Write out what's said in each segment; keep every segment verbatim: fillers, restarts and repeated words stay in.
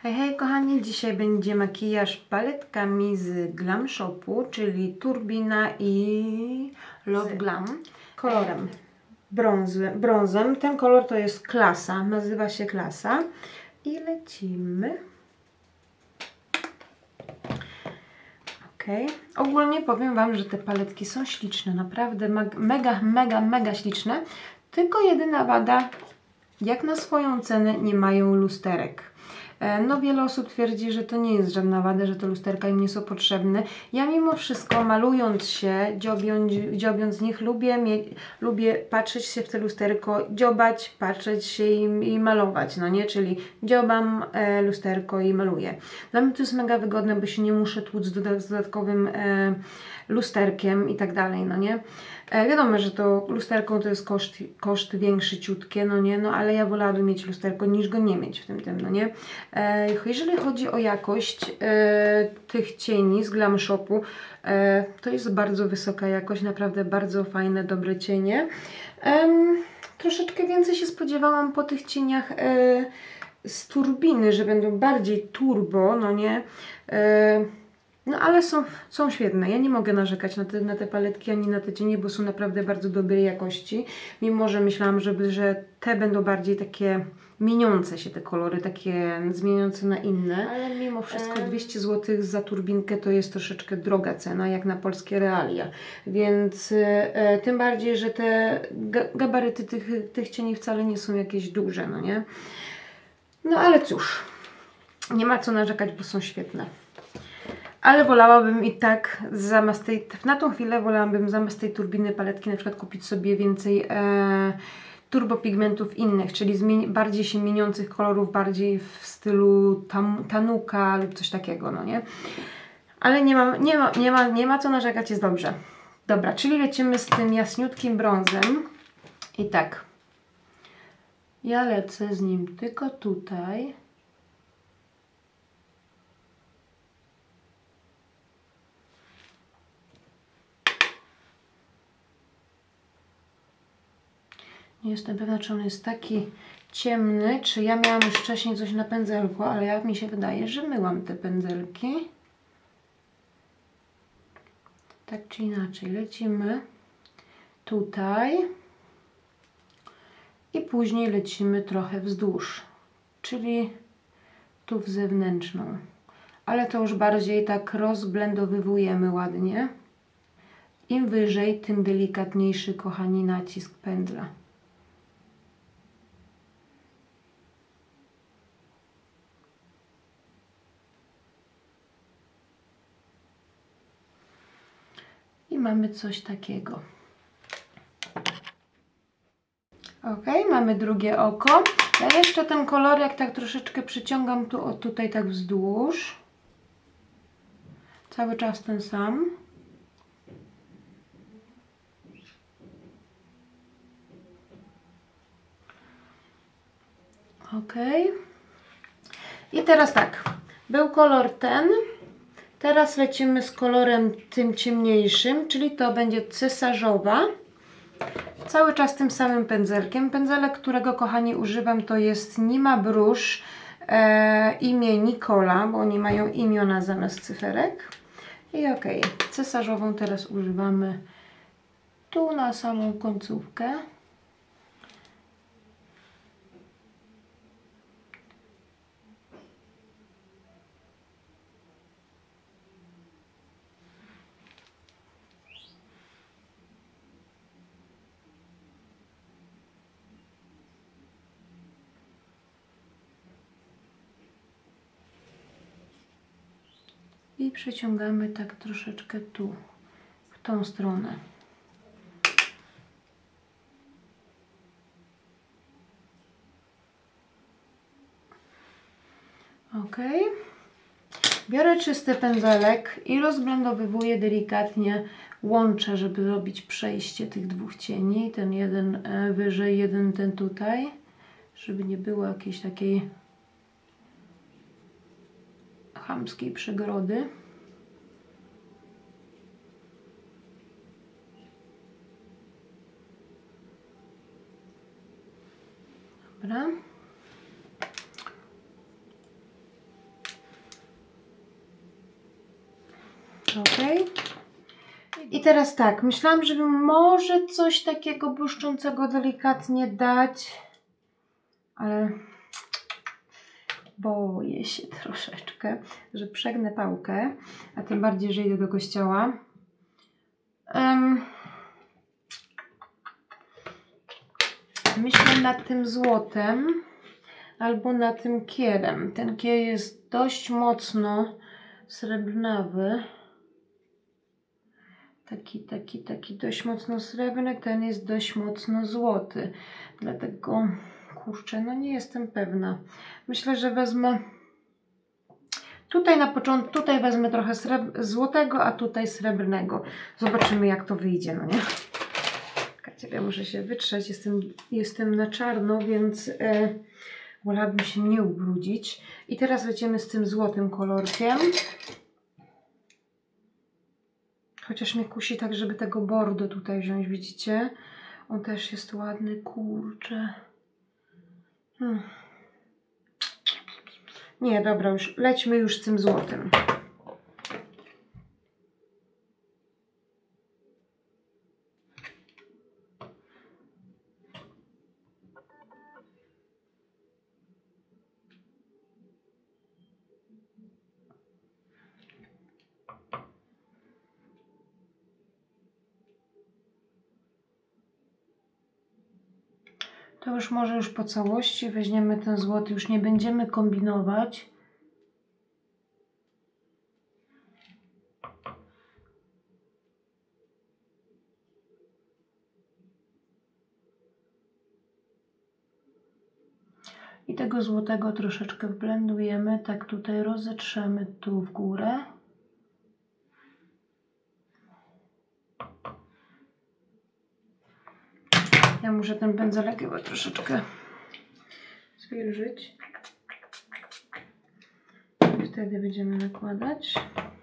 Hej, hej kochani, dzisiaj będzie makijaż paletkami z Glam Shopu, czyli Turbina i Love Glam. Kolorem brązy, brązem. Ten kolor to jest Klasa, nazywa się Klasa. I lecimy. Ok. Ogólnie powiem Wam, że te paletki są śliczne, naprawdę mega, mega, mega śliczne. Tylko jedyna wada, jak na swoją cenę nie mają lusterek. No wiele osób twierdzi, że to nie jest żadna wada, że te lusterka im nie są potrzebne. Ja mimo wszystko malując się, dziobiąc, dziobiąc z nich, lubię, mieć, lubię patrzeć się w te lusterko, dziobać, patrzeć się i, i malować, no nie? Czyli dziobam e, lusterko i maluję. Dla mnie to jest mega wygodne, bo się nie muszę tłuc z dodatkowym e, lusterkiem i tak dalej, no nie? E, wiadomo, że to lusterko to jest koszt, koszt większy, ciutkie, no nie? No ale ja wolałabym mieć lusterko niż go nie mieć w tym, tym no nie? E, jeżeli chodzi o jakość e, tych cieni z Glam Shopu, e, to jest bardzo wysoka jakość, naprawdę bardzo fajne, dobre cienie. E, troszeczkę więcej się spodziewałam po tych cieniach e, z Turbiny, że będą bardziej turbo, no nie? E, No ale są, są świetne. Ja nie mogę narzekać na te, na te paletki ani na te cienie, bo są naprawdę bardzo dobrej jakości. Mimo, że myślałam, żeby, że te będą bardziej takie mieniące się te kolory, takie zmieniające na inne. Ale mimo wszystko dwieście złotych za turbinkę to jest troszeczkę droga cena, jak na polskie realia. Więc e, tym bardziej, że te gabaryty tych, tych cieni wcale nie są jakieś duże, no nie? No ale cóż, nie ma co narzekać, bo są świetne. Ale wolałabym i tak zamiast tej, na tą chwilę wolałabym zamiast tej turbiny paletki na przykład kupić sobie więcej e, turbopigmentów innych, czyli zmieni, bardziej się mieniących kolorów, bardziej w stylu tam, tanuka lub coś takiego, no nie? Ale nie ma, nie, ma, nie, ma, nie ma co narzekać, jest dobrze. Dobra, czyli lecimy z tym jaśniutkim brązem. I tak, ja lecę z nim tylko tutaj. Nie jestem pewna, czy on jest taki ciemny, czy ja miałam już wcześniej coś na pędzelku, ale jak mi się wydaje, że myłam te pędzelki. Tak czy inaczej, lecimy tutaj i później lecimy trochę wzdłuż, czyli tu w zewnętrzną. Ale to już bardziej tak rozblendowywujemy ładnie. Im wyżej, tym delikatniejszy, kochani, nacisk pędzla. I mamy coś takiego. Ok, mamy drugie oko. Ja jeszcze ten kolorek tak troszeczkę przyciągam tu, o, tutaj tak wzdłuż. Cały czas ten sam. Ok. I teraz tak. Był kolor ten. Teraz lecimy z kolorem tym ciemniejszym, czyli to będzie cesarzowa. Cały czas tym samym pędzelkiem. Pędzelek, którego, kochani, używam, to jest Nima Brush e, imię Nicola, bo oni mają imiona zamiast cyferek. I ok, cesarzową teraz używamy tu na samą końcówkę. I przeciągamy tak troszeczkę tu, w tą stronę. Ok. Biorę czysty pędzelek i rozblendowywuję delikatnie, łączę, żeby zrobić przejście tych dwóch cieni. Ten jeden wyżej, jeden ten tutaj, żeby nie było jakiejś takiej chamskiej przegrody. Dobra. Ok. I teraz tak, myślałam, żeby może coś takiego błyszczącego delikatnie dać, ale boję się troszeczkę, że przegnę pałkę, a tym bardziej, że idę do kościoła. Um, myślę nad tym złotem albo nad tym kierem. Ten kier jest dość mocno srebrnawy. Taki, taki, taki dość mocno srebrny, ten jest dość mocno złoty. Dlatego, kurczę, no nie jestem pewna. Myślę, że wezmę tutaj na początku, tutaj wezmę trochę złotego, a tutaj srebrnego. Zobaczymy, jak to wyjdzie, no nie? Ciebie muszę się wytrzeć, jestem, jestem na czarno, więc e, wolałabym się nie ubrudzić. I teraz lecimy z tym złotym kolorkiem. Chociaż mnie kusi tak, żeby tego bordo tutaj wziąć, widzicie? On też jest ładny, kurczę. Hmm. Nie, dobra, już lećmy już z tym złotym. To już może już po całości weźmiemy ten złoty, już nie będziemy kombinować. I tego złotego troszeczkę wblendujemy, tak tutaj rozetrzemy tu w górę. Ja muszę ten pędzelek chyba troszeczkę zwilżyć. I wtedy będziemy nakładać.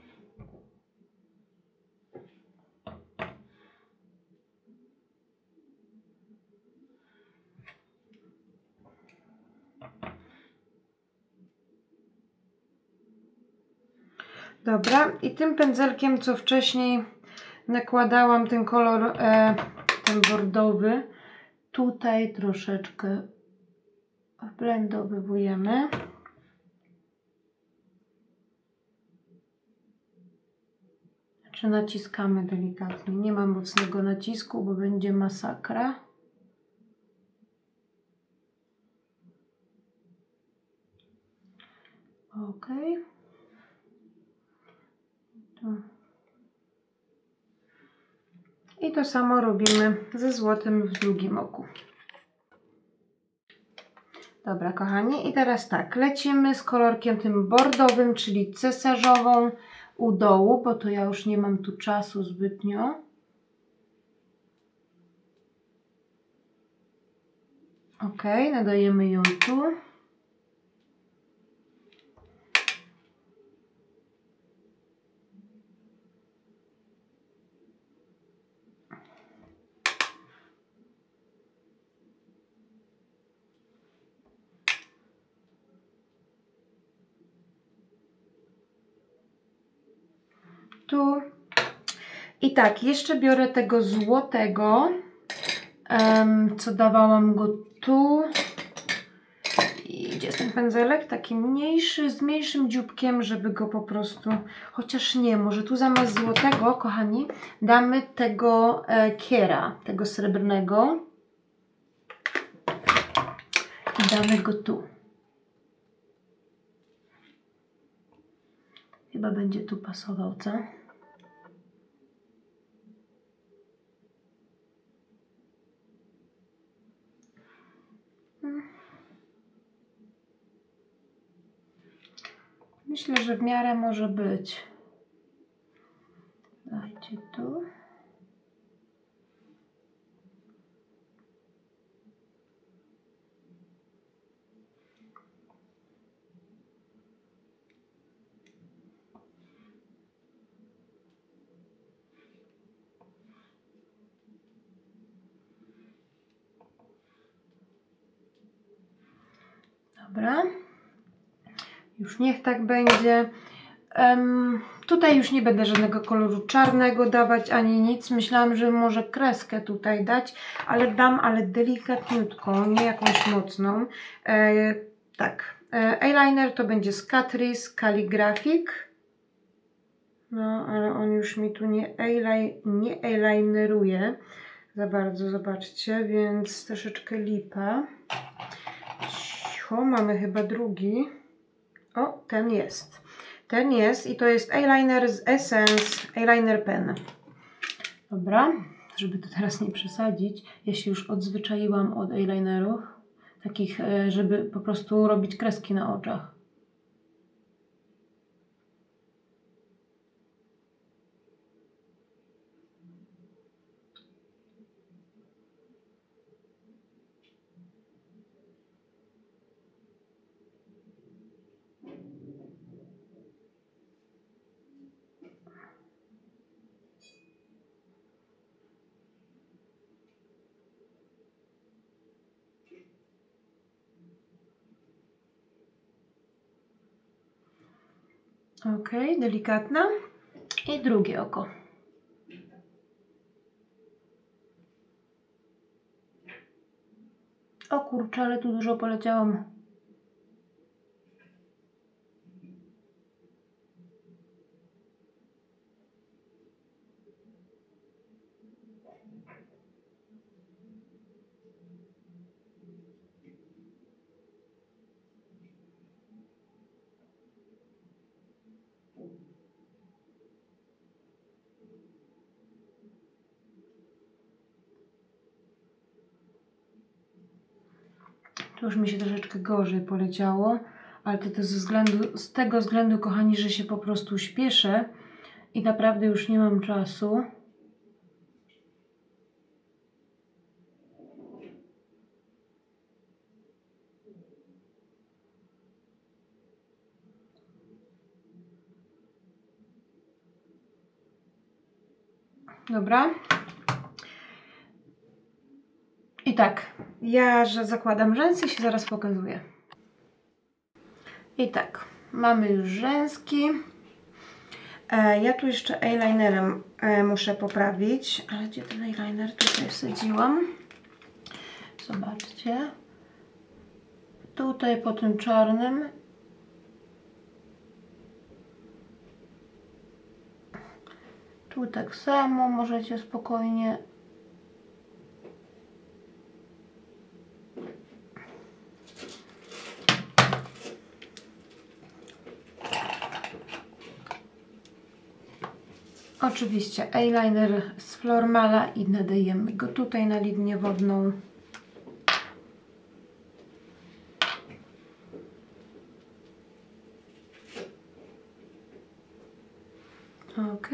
Dobra, i tym pędzelkiem, co wcześniej nakładałam ten kolor, e, ten bordowy, tutaj troszeczkę wblendowujemy. Znaczy naciskamy delikatnie, nie ma mocnego nacisku, bo będzie masakra. Ok. I to samo robimy ze złotym w drugim oku. Dobra, kochani, i teraz tak, lecimy z kolorkiem tym bordowym, czyli cesarzową u dołu, bo to ja już nie mam tu czasu zbytnio. Ok, nadajemy ją tu. Tu. I tak, jeszcze biorę tego złotego, um, co dawałam go tu. I gdzie jest ten pędzelek? Taki mniejszy, z mniejszym dzióbkiem, żeby go po prostu... Chociaż nie, może tu zamiast złotego, kochani, damy tego e, kiera, tego srebrnego. I damy go tu. Chyba będzie tu pasował, co? Myślę, że w miarę może być. Dajcie tu. Dobra. Już niech tak będzie. Um, tutaj już nie będę żadnego koloru czarnego dawać, ani nic. Myślałam, że może kreskę tutaj dać, ale dam, ale delikatniutką, nie jakąś mocną. E, tak, e, eyeliner to będzie z Catrice Calligraphic. No, ale on już mi tu nie, eyeliner, nie eyelineruje za bardzo, zobaczcie, więc troszeczkę lipa. Cicho, mamy chyba drugi. O, ten jest. Ten jest i to jest eyeliner z Essence Eyeliner Pen. Dobra, żeby to teraz nie przesadzić, ja się już odzwyczaiłam od eyelinerów, takich, żeby po prostu robić kreski na oczach. Ok, delikatna. I drugie oko. O kurczę, ale tu dużo poleciałam. Tu już mi się troszeczkę gorzej poleciało, ale to, to ze względu, z tego względu, kochani, że się po prostu śpieszę i naprawdę już nie mam czasu. Dobra. I tak, ja że zakładam rzęsy i się zaraz pokazuję. I tak, mamy już rzęski. E, ja tu jeszcze eyelinerem e, muszę poprawić, ale gdzie ten eyeliner? Tutaj wsadziłam. Zobaczcie. Tutaj po tym czarnym. Tu tak samo możecie spokojnie. Oczywiście eyeliner z Flormala i nadajemy go tutaj na linię wodną. Ok.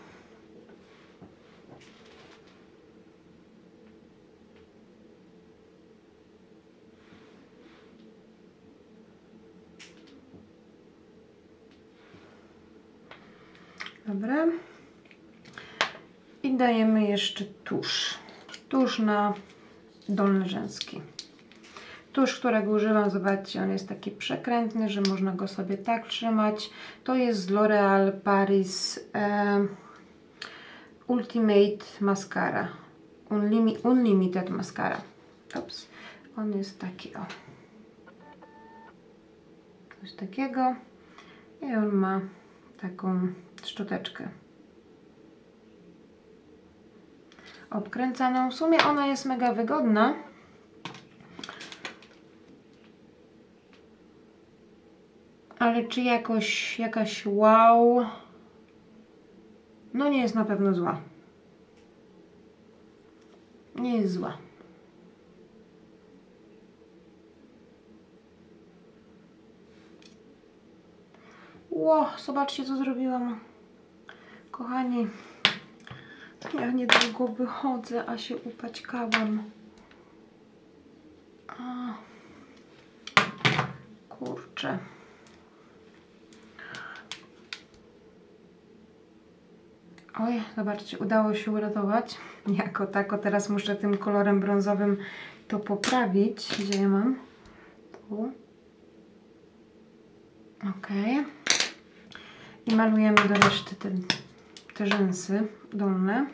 Dobra. I dajemy jeszcze tusz. Tusz na dolne rzęski. Tusz, którego używam, zobaczcie, on jest taki przekrętny, że można go sobie tak trzymać. To jest z L'Oréal Paris e, Ultimate Mascara. Unlimi Unlimited Mascara. Ups. On jest taki, o. Coś takiego. I on ma taką szczoteczkę obkręcaną. W sumie ona jest mega wygodna. Ale czy jakoś, jakaś wow? No nie jest na pewno zła. Nie jest zła. Ło, zobaczcie, co zrobiłam. Kochani, ja niedługo wychodzę, a się upaćkałam. A, kurczę. Oj, zobaczcie, udało się uratować. Jako tako, teraz muszę tym kolorem brązowym to poprawić. Gdzie ja mam? Tu. Ok. I malujemy do reszty te, te rzęsy dolne.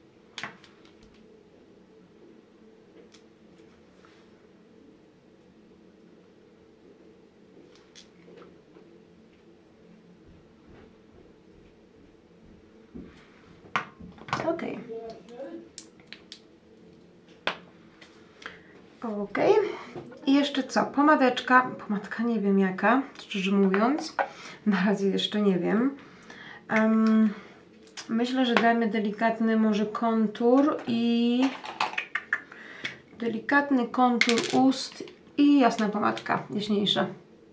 Ok. Ok. I jeszcze co? Pomadeczka. Pomadka nie wiem jaka, szczerze mówiąc. Na razie jeszcze nie wiem. Um, myślę, że damy delikatny może kontur i delikatny kontur ust i jasna pomadka, jaśniejsza.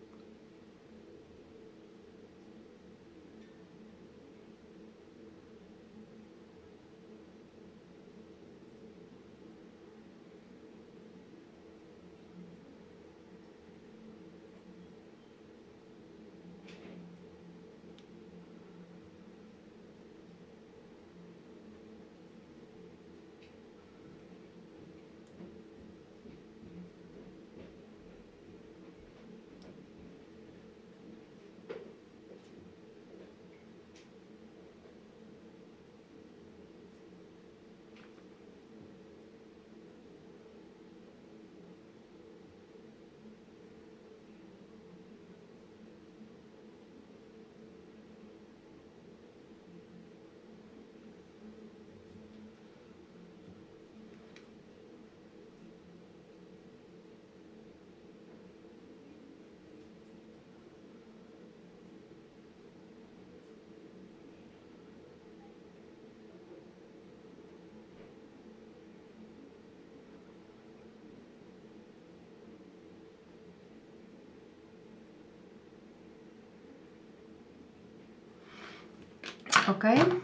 Ok.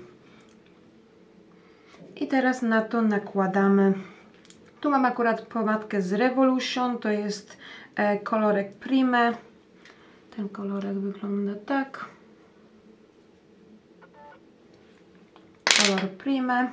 I teraz na to nakładamy. Tu mam akurat pomadkę z Revolution, to jest e, kolorek Prime. Ten kolorek wygląda tak. Kolor Prime.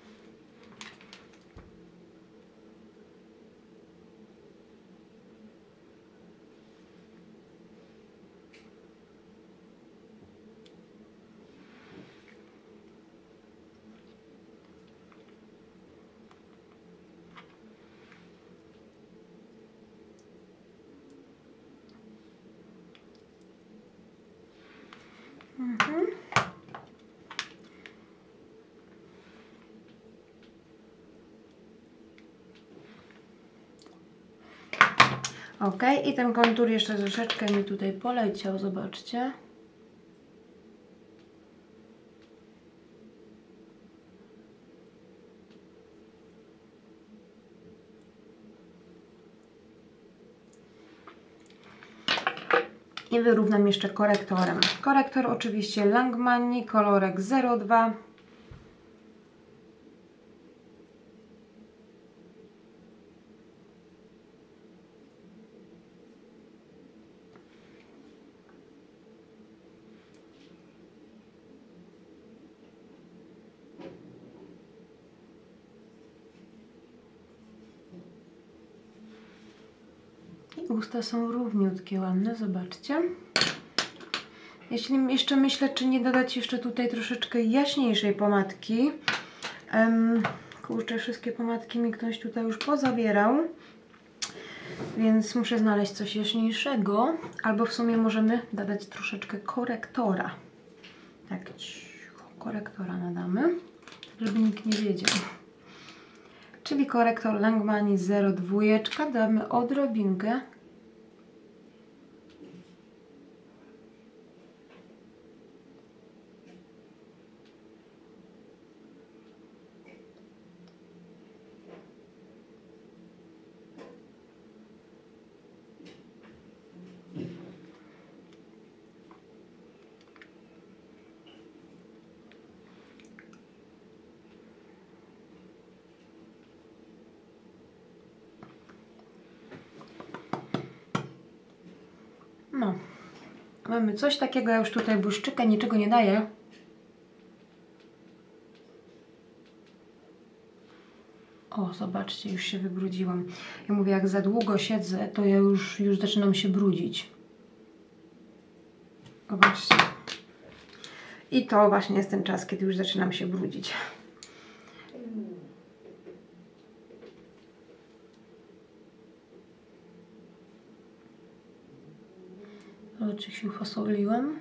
Mhm. Ok, i ten kontur jeszcze troszeczkę mi tutaj poleciał, zobaczcie. I wyrównam jeszcze korektorem. Korektor oczywiście Langmani, kolorek zero dwa. I usta są równiutkie, ładne, zobaczcie. Jeśli jeszcze myślę, czy nie dodać jeszcze tutaj troszeczkę jaśniejszej pomadki. Um, kurczę, wszystkie pomadki mi ktoś tutaj już pozabierał. Więc muszę znaleźć coś jaśniejszego. Albo w sumie możemy dodać troszeczkę korektora. Tak, cicho, korektora nadamy, żeby nikt nie wiedział. Czyli korektor Langmani zero dwa. Damy odrobinkę. No, mamy coś takiego, ja już tutaj błyszczyka niczego nie daję. O, zobaczcie, już się wybrudziłam. Ja mówię, jak za długo siedzę, to ja już, już zaczynam się brudzić. Zobaczcie. I to właśnie jest ten czas, kiedy już zaczynam się brudzić. Oczy się fasoliłam.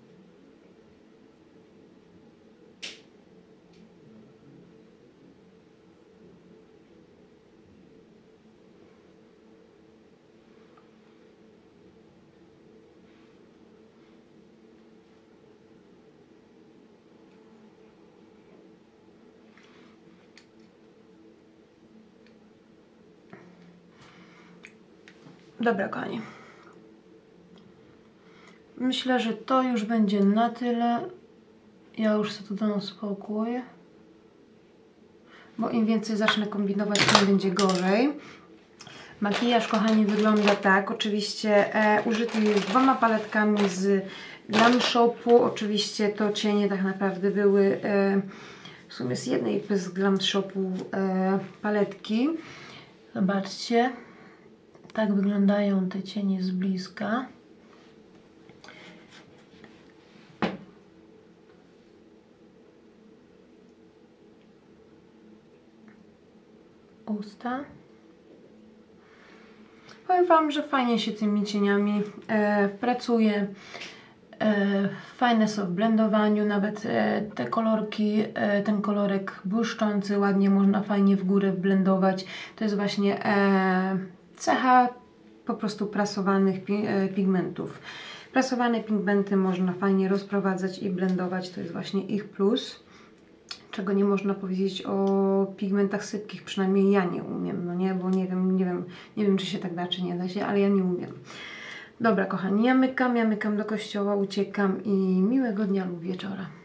Dobra, kochani. Myślę, że to już będzie na tyle. Ja już sobie tu dam spokój. Bo im więcej zacznę kombinować, tym będzie gorzej. Makijaż, kochani, wygląda tak. Oczywiście e, użyty jest dwoma paletkami z Glam Shopu. Oczywiście to cienie tak naprawdę były e, w sumie z jednej z Glam Shopu e, paletki. Zobaczcie. Tak wyglądają te cienie z bliska. Usta. Powiem Wam, że fajnie się tymi cieniami e, pracuje. E, fajne są w blendowaniu, nawet e, te kolorki, e, ten kolorek błyszczący, ładnie można fajnie w górę blendować. To jest właśnie e, cecha po prostu prasowanych pi e, pigmentów. Prasowane pigmenty można fajnie rozprowadzać i blendować, to jest właśnie ich plus. Czego nie można powiedzieć o pigmentach sypkich, przynajmniej ja nie umiem, no nie, bo nie wiem, nie wiem, nie wiem, czy się tak da, czy nie da się, ale ja nie umiem. Dobra, kochani, ja mykam, ja mykam do kościoła, uciekam i miłego dnia lub wieczora.